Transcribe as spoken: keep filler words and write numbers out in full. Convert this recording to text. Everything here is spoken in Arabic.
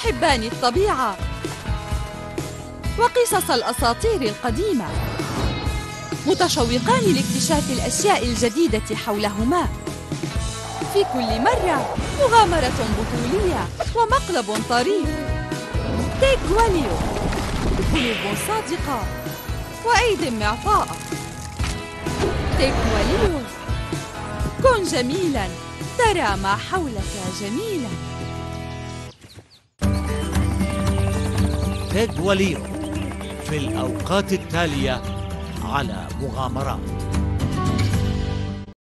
محبان الطبيعة وقصص الأساطير القديمة، متشوقان لاكتشاف الأشياء الجديدة حولهما. في كل مرة مغامرة بطولية ومقلب طريف. تيك وليو، قلوب صادقة وأيد معطاءة. تيك وليو، كن جميلاً ترى ما حولك جميلاً. تيك وليو في الأوقات التالية على مغامرات.